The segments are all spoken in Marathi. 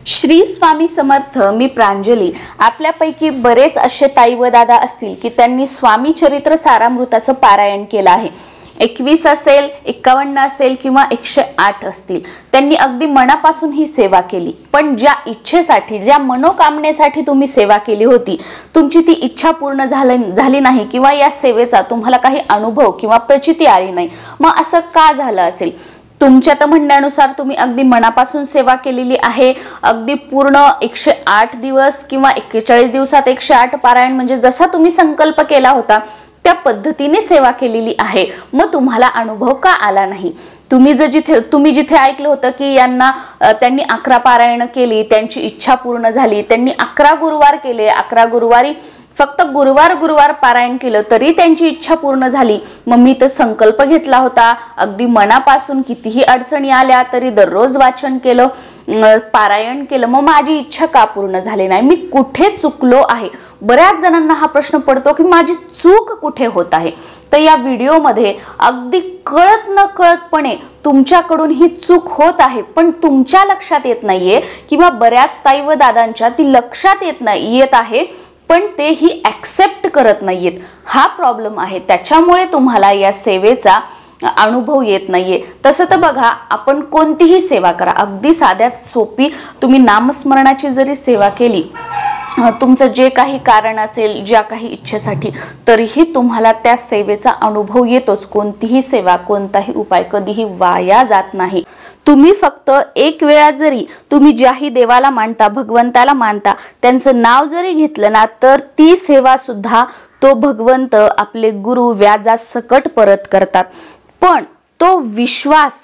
श्री स्वामी समर्थ। मी प्रांजली। आपल्यापैकी बरेच असे ताई व दादा असतील की त्यांनी स्वामी चरित्र सारामृताचं पारायण केलं आहे। 21 असेल, 51 असेल किंवा 108 असतील। त्यांनी अगदी मनापासून ही सेवा केली। पण ज्या इच्छेसाठी, ज्या मनोकामनेसाठी तुम्ही सेवा केली होती, तुमची ती इच्छा पूर्ण झाली नाही किंवा या सेवेचा तुम्हाला काही अनुभव किंवा प्रचिती आली नाही, मग असं का झालं असेल? तुमच्या तर म्हणण्यानुसार तुम्ही अगदी मनापासून सेवा केलेली आहे। अगदी पूर्ण 108 दिवस किंवा 41 दिवसात 108 पारायण, म्हणजे जसा तुम्ही संकल्प केला होता त्या पद्धतीने सेवा केलेली आहे। मग तुम्हाला अनुभव का आला नाही? तुम्ही जिथे ऐकलं होतं की त्यांनी 11 पारायण केली, त्यांची इच्छा पूर्ण झाली, त्यांनी 11 गुरुवार केले, 11 गुरुवारी फक्त गुरुवार पारायण केलं तरी त्यांची इच्छा पूर्ण झाली। मग मी तर संकल्प घेतला होता, अगदी मनापासून कितीही अडचणी आल्या तरी दररोज वाचन केलं, पारायण केलं, मग माझी इच्छा का पूर्ण झाली नाही? मी कुठे चुकलो आहे? बऱ्याच जणांना हा प्रश्न पडतो की माझी चूक कुठे होत आहे। तर या व्हिडिओमध्ये अगदी कळत न कळतपणे तुमच्याकडून ही चूक होत आहे, पण तुमच्या लक्षात येत नाहीये किंवा बऱ्याच ताई व दादांच्या ती लक्षात येत आहे, पण ते ही ॲक्सेप्ट करत नाहीयेत। हा प्रॉब्लेम आहे, त्याच्यामुळे तुम्हाला या सेवेचा अनुभव येत नाहीये। तसं तर बघा, आपण कोणतीही सेवा करा, अगदी साध्यात सोपी तुम्ही नामस्मरणाची जरी सेवा केली, तुमचं जे काही कारण असेल, ज्या काही इच्छेसाठी, तरीही तुम्हाला त्या सेवेचा अनुभव येतोच। कोणतीही सेवा, कोणताही उपाय कधीही वाया जात नाही। तुम्ही फक्त एक वेळा जरी तुम्ही ज्याही देवाला मानता, भगवंताला मानता, त्यांचं नाव जरी घेतलं ना, तर ती सेवा सुद्धा तो भगवंत, आपले गुरु व्याजासकट परत करतात। पण तो विश्वास,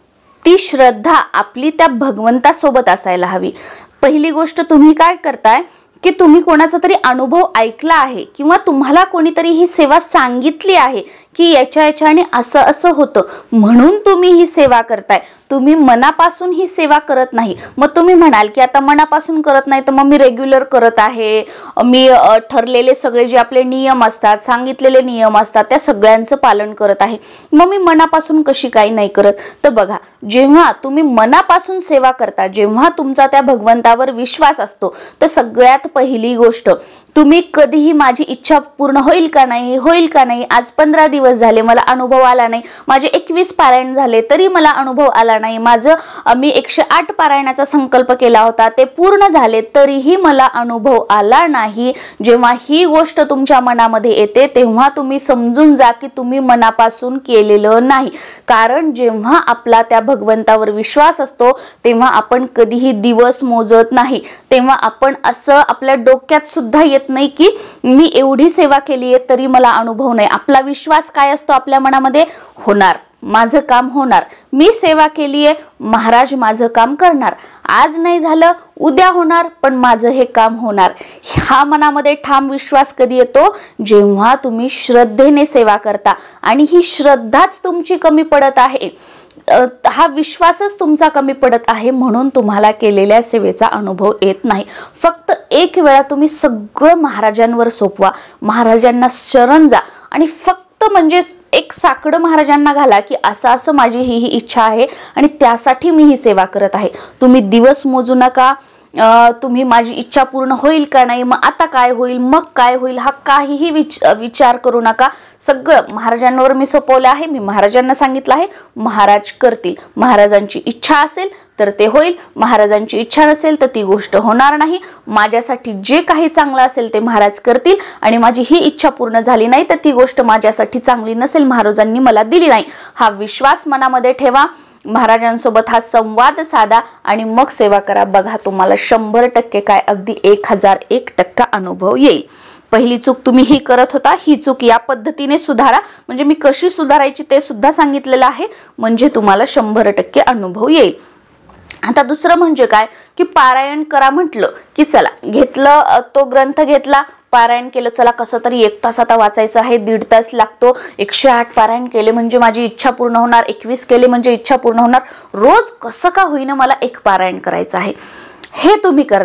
ती श्रद्धा आपली त्या भगवंतासोबत असायला हवी। पहिली गोष्ट, तुम्ही काय करताय की तुम्ही कोणाचा तरी अनुभव ऐकला आहे किंवा तुम्हाला कोणीतरी ही सेवा सांगितली आहे की याच्याने असं असं होतं, म्हणून तुम्ही ही सेवा करताय। तुम्ही मनापासून ही सेवा करत नाही। मग तुम्ही म्हणाल की आता मनापासून करत नाही तर मग मी रेग्युलर करत आहे, मी ठरलेले सगळे जे आपले नियम असतात, सांगितलेले नियम असतात, त्या सगळ्यांचं पालन करत आहे, मग मी मनापासून कशी काही नाही करत? तर बघा, जेव्हा तुम्ही मनापासून सेवा करता, जेव्हा तुमचा त्या भगवंतावर विश्वास असतो, तर सगळ्यात पहिली गोष्ट, तुम्ही कधीही माझी इच्छा पूर्ण होईल का नाही, आज 15 दिवस झाले मला अनुभव आला नाही, माझे 21 पारायण झाले तरी मला अनुभव आला नाही, मी 108 पारायणाचा संकल्प केला होता, ते पूर्ण झाले तरीही मला अनुभव आला नाही। जेव्हा ही गोष्ट तुमच्या मनामध्ये येते, तेव्हा तुम्ही समजून जा की तुम्ही मनापासून केलेलं नाही। कारण जेव्हा आपला त्या भगवंतावर विश्वास असतो, तेव्हा आपण कधीही दिवस मोजत नाही, तेव्हा आपण असं आपल्या डोक्यात सुद्धा येत नाही की मी एवढी सेवा केली आहे तरी मला अनुभव नाही। आपला विश्वास काय असतो आपल्या मनामध्ये? होणार, माझं काम होणार, मी सेवा केली आहे, महाराज माझं काम करणार, आज नाही झालं उद्या होणार, पण माझं हे काम होणार। हा मनामध्ये ठाम विश्वास कधी येतो? जेव्हा तुम्ही श्रद्धेने सेवा करता, आणि ही श्रद्धाच तुमची कमी पडत आहे, हा विश्वासच तुमचा कमी पडत आहे, म्हणून तुम्हाला केलेल्या सेवेचा अनुभव येत नाही। फक्त एक वेळा तुम्ही सगळं महाराजांवर सोपवा, महाराजांना शरण जा, आणि फक्त म्हणजे एक साकडं महाराजांना घाला की असं असं माझी ही इच्छा आहे आणि त्यासाठी मी ही सेवा करत आहे। तुम्ही दिवस मोजू नका, तुम्ही माझी इच्छा पूर्ण होईल का नाही, मग आता काय होईल, मग काय होईल, हा काहीही विचार करू नका। सगळं महाराजांवर मी सोपवलं आहे, मी महाराजांना सांगितलं आहे, महाराज करतील। महाराजांची इच्छा असेल तर ते होईल, महाराजांची इच्छा नसेल तर ती गोष्ट होणार नाही। माझ्यासाठी जे काही चांगलं असेल ते महाराज करतील, आणि माझी ही इच्छा पूर्ण झाली नाही तर ती गोष्ट माझ्यासाठी चांगली नसेल, महाराजांनी मला दिली नाही। हा विश्वास मनामध्ये ठेवा, महाराजांसोबत हा संवाद साधा, आणि मग सेवा करा। बघा, तुम्हाला 100% काय, अगदी 1001% अनुभव येईल। पहिली चूक तुम्ही ही करत होता, ही चूक या पद्धतीने सुधारा, म्हणजे मी कशी सुधारायची ते सुद्धा सांगितलेलं आहे, म्हणजे तुम्हाला 100% अनुभव येईल। आता दुसरं म्हणजे काय की पारायण करा म्हटलं की चला, घेतलं तो ग्रंथ घेतला, पारायण केलं, चला कसं तरी 1 तास आता वाचायचं आहे, 1.5 तास लागतो, 108 पारायण केले म्हणजे माझी इच्छा पूर्ण होणार, 21 केले म्हणजे इच्छा पूर्ण होणार, रोज कसं का होईना मला 1 पारायण करायचं आहे, हे तुम्ही करताय।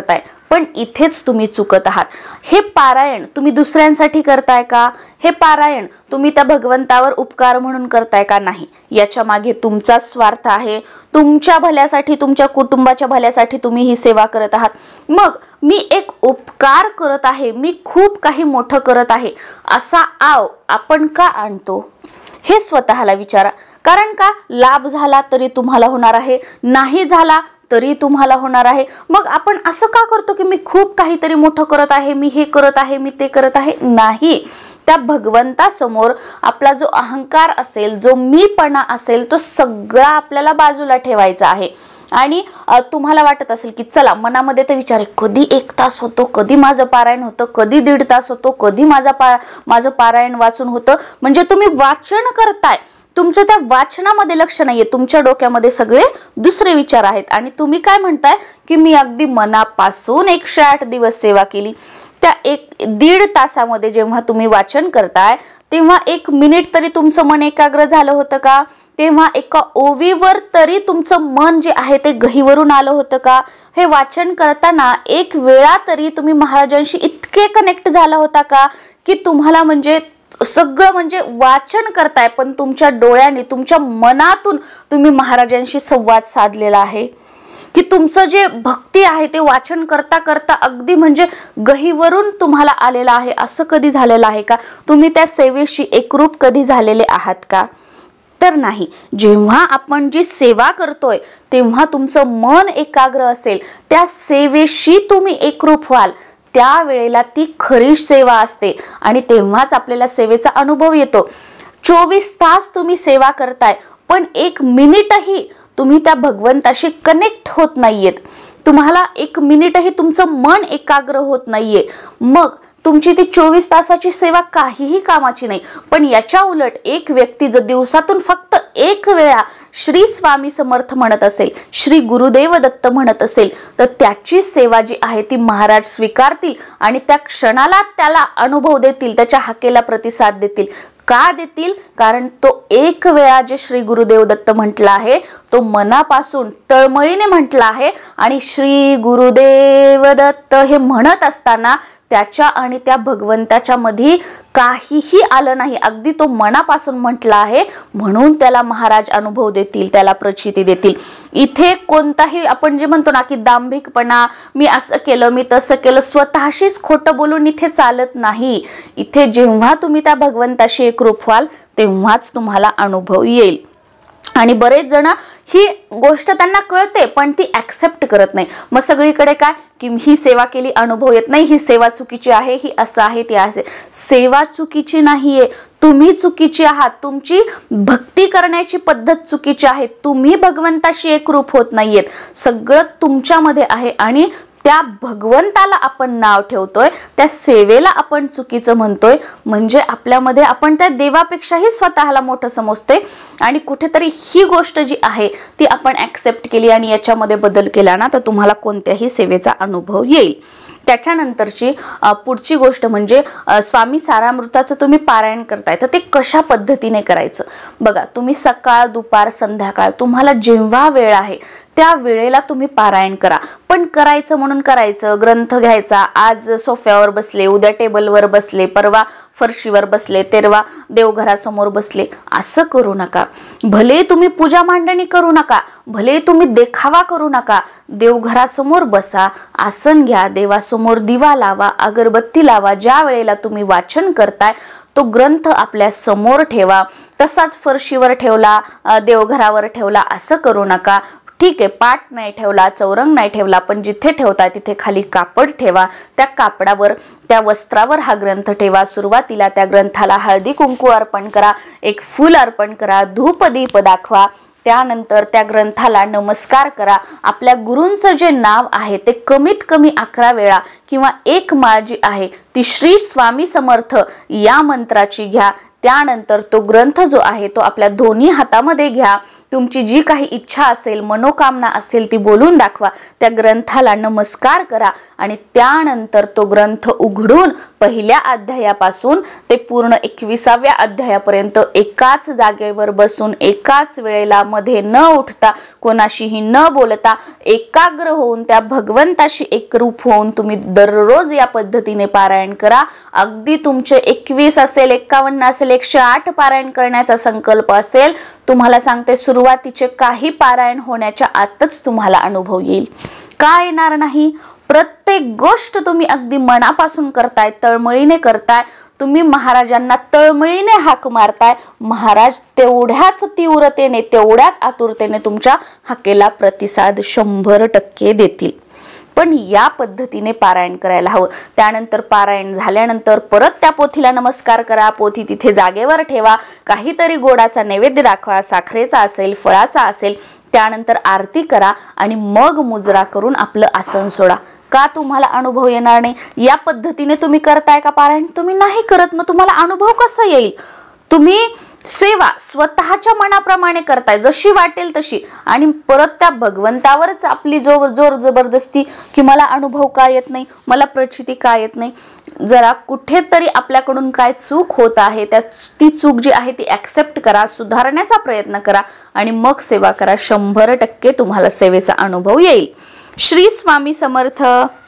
पण इथेच तुम्ही चुकत आहात. हे पारायण तुम्ही दुसऱ्यांसाठी करताय का? हे पारायण तुम्ही त्या भगवंतावर उपकार म्हणून करताय का? नाही. याच्या मागे तुमचा स्वार्थ आहे. तुमच्या भल्यासाठी, तुमच्या कुटुंबाच्या भल्यासाठी तुम्ही ही सेवा करत आहात. मग मी एक उपकार करत आहे, मी खूप काही मोठं करत आहे, असा आव आपण का आणतो? हे स्वतःला विचारा. कारण का? लाभ झाला तरी तुम्हाला होणार आहे, नाही झाला तरी तुम्हाला होणार आहे. मग आपण असं का करतो की मी खूप काहीतरी मोठं करत आहे, मी हे करत आहे, मी ते करत आहे? नाही. त्या भगवंतासमोर आपला जो अहंकार असेल, जो मीपणा असेल, तो सगळा आपल्याला बाजूला ठेवायचा आहे. आणि तुम्हाला वाटत असेल की चला, मनामध्ये ते विचार आहे, कधी 1 तास होतो, कधी माझं पारायण होतं, कधी 1.5 तास होतो, कधी माझं पारायण वाचून होतं. म्हणजे तुम्ही वाचन करताय, तुमचं त्या वाचनामध्ये लक्ष नाहीये, तुमच्या डोक्यामध्ये सगळे दुसरे विचार आहेत. आणि तुम्ही काय म्हणताय की मी अगदी मनापासून 108 दिवस सेवा केली. त्या 1-1.5 तासामध्ये जेव्हा तुम्ही वाचन करताय, तेव्हा 1 मिनिट तरी तुमचं मन एकाग्र झालं होतं का? तेव्हा एका ओवीवर तरी तुमचं मन जे आहे ते गहीवरून आलं होतं का? हे वाचन करताना 1 वेळा तरी तुम्ही महाराजांशी इतके कनेक्ट झाला होता का की तुम्हाला म्हणजे सगळं म्हणजे वाचन करताय पण तुमच्या डोळ्यांनी, तुमच्या मनातून तुम्ही महाराजांशी संवाद साधलेला आहे? की तुमचं जे भक्ती आहे ते वाचन करता करता अगदी म्हणजे गहीवरून तुम्हाला आलेलं आहे? असं कधी झालेलं आहे का? तुम्ही त्या सेवेशी एकरूप कधी झालेले आहात का? तर नाही. जेव्हा आपण जी सेवा करतोय तेव्हा तुमचं मन एकाग्र असेल, त्या सेवेशी तुम्ही एकरूप व्हाल, त्या वेळेला ती खरी सेवा असते आणि तेव्हाच आपल्याला सेवेचा अनुभव येतो. 24 तास तुम्ही सेवा करताय पण 1 मिनिटही तुम्ही त्या भगवंताशी कनेक्ट होत नाहीयेत, तुम्हाला 1 मिनिटही तुमचं मन एकाग्र होत नाहीये, मग तुमची ती 24 तासाची सेवा काहीही कामाची नाही. पण याच्या उलट एक व्यक्ती जर दिवसातून फक्त 1 वेळा श्री स्वामी समर्थ म्हणत असेल, श्री गुरुदेव दत्त म्हणत असेल, तर त्याची सेवा जी आहे ती महाराज स्वीकारतील आणि त्या क्षणाला त्याला अनुभव देतील, त्याच्या हाकेला प्रतिसाद देतील. का देतील? कारण तो 1 वेळा जे श्री गुरुदेव दत्त म्हटला आहे तो मनापासून तळमळीने म्हटला आहे आणि श्री गुरुदेव दत्त हे म्हणत असताना त्याच्या आणि त्या भगवंताच्या मध्ये काहीही आलं नाही, अगदी तो मनापासून म्हटला आहे, म्हणून त्याला महाराज अनुभव देतील, त्याला प्रचिती देतील. इथे कोणताही आपण जे म्हणतो ना की दांभिकपणा, मी असं केलं, मी तसं केलं, स्वतःशीच खोटं बोलून इथे चालत नाही. इथे जेव्हा तुम्ही त्या भगवंताशी एकरूप व्हाल तेव्हाच तुम्हाला अनुभव येईल. आणि बरेच जण ही गोष्ट त्यांना कळते पण ती ऍक्सेप्ट करत नाही. मग सगळीकडे काय की ही सेवा केली, अनुभव येत नाही, ही सेवा चुकीची आहे, ही असं आहे, ती आहे. सेवा चुकीची नाहीये, तुम्ही चुकीची आहात, तुमची भक्ती करण्याची पद्धत चुकीची आहे, तुम्ही भगवंताशी एकरूप होत नाहीयेत. सगळं तुमच्यामध्ये आहे आणि त्या भगवंताला आपण नाव ठेवतोय, त्या सेवेला आपण चुकीचं म्हणतोय. म्हणजे आपल्यामध्ये आपण त्या देवापेक्षाही स्वतःला मोठं समजतोय आणि कुठेतरी ही गोष्ट जी आहे ती आपण ऍक्सेप्ट केली आणि याच्यामध्ये बदल केला ना तर तुम्हाला कोणत्याही सेवेचा अनुभव येईल. त्याच्यानंतरची पुढची गोष्ट म्हणजे स्वामी सारामृताचं तुम्ही पारायण करताय तर ते कशा पद्धतीने करायचं? बघा, तुम्ही सकाळ, दुपार, संध्याकाळ तुम्हाला जेव्हा वेळ आहे त्या वेळेला तुम्ही पारायण करा. पण करायचं म्हणून करायचं, ग्रंथ घ्यायचा, आज सोफ्यावर बसले, उद्या टेबलवर बसले, परवा फरशीवर बसले, तेरवा देवघरासमोर बसले, असं करू नका. भले तुम्ही पूजा मांडणी करू नका, भले तुम्ही देखावा करू नका, देवघरासमोर बसा, आसन घ्या, देवासमोर दिवा लावा, अगरबत्ती लावा. ज्या वेळेला तुम्ही वाचन करताय तो ग्रंथ आपल्या समोर ठेवा, तसाच फरशीवर ठेवला, देवघरावर ठेवला असं करू नका. ठीक आहे, पाट नाही ठेवला, चौरंग नाही ठेवला, पण जिथे ठेवता तिथे खाली कापड ठेवा, त्या कापडावर, त्या वस्त्रावर हा ग्रंथ ठेवा. सुरुवातीला त्या ग्रंथाला हळदी कुंकू अर्पण करा, 1 फूल अर्पण करा, धूप दीप दाखवा. त्यानंतर त्या ग्रंथाला नमस्कार करा. आपल्या गुरूंचं जे नाव आहे ते कमीत कमी 11 वेळा किंवा 1 माळ जी आहे ती श्री स्वामी समर्थ या मंत्राची घ्या. त्यानंतर तो ग्रंथ जो आहे तो आपल्या दोन्ही हातामध्ये घ्या. तुमची जी काही इच्छा असेल, मनोकामना असेल ती बोलून दाखवा. त्या ग्रंथाला नमस्कार करा आणि त्यानंतर तो ग्रंथ उघडून पहिल्या अध्यायापासून ते पूर्ण 21व्या अध्यायापर्यंत एकाच जागेवर बसून एकाच वेळेला मध्ये न उठता, कोणाशीही न बोलता, एकाग्र होऊन त्या भगवंताशी एकरूप होऊन तुम्ही दररोज या पद्धतीने पारायण करा. अगदी तुमचे 21 असेल, 51 असेल, 108 पारायण करण्याचा संकल्प असेल, तुम्हाला सांगते सुरुवातीचे काही पारायण होण्याच्या आतच तुम्हाला अनुभव येईल. का येणार नाही? प्रत्येक गोष्ट तुम्ही अगदी मनापासून करताय, तळमळीने करताय. तुम्ही महाराजांना तळमळीने हाक मारताय. महाराज तेवढ्याच तीव्रतेने, तेवढ्याच आतुरतेने तुमच्या हाकेला प्रतिसाद 100% देतील. पण या पद्धतीने पारायण करायला हवं. त्यानंतर पारायण झाल्यानंतर परत त्या पोथीला नमस्कार करा. पोथी तिथे जागेवर ठेवा. काहीतरी गोडाचा नैवेद्य दाखवा, साखरेचा असेल, फळाचा असेल. त्यानंतर आरती करा आणि मग मुजरा करून आपलं आसन सोडा. का तुम्हाला अनुभव येणार नाही? या पद्धतीने तुम्ही करताय का पारायण? तुम्ही नाही करत, मग तुम्हाला अनुभव कसा येईल? तुम्ही सेवा स्वतःच्या मनाप्रमाणे करताय, जशी वाटेल तशी, आणि परत त्या भगवंतावरच आपली जोर जबरदस्ती की मला अनुभव का येत नाही, मला प्रचिती का येत नाही. जरा कुठेतरी आपल्याकडून काय चूक होत आहे, ती चूक जी आहे ती ॲक्सेप्ट करा, सुधारण्याचा प्रयत्न करा आणि मग सेवा करा. 100% तुम्हाला सेवेचा अनुभव येईल. श्री स्वामी समर्थ.